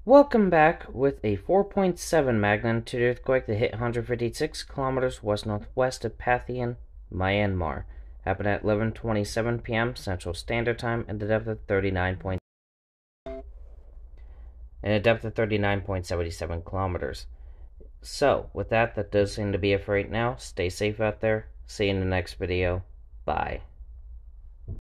Welcome back with a 4.7 magnitude earthquake that hit 156 kilometers west-northwest of Pathein, Myanmar. Happened at 11:27 p.m. Central Standard Time at a depth of 39.77 kilometers. So, with that does seem to be it for right now. Stay safe out there. See you in the next video. Bye.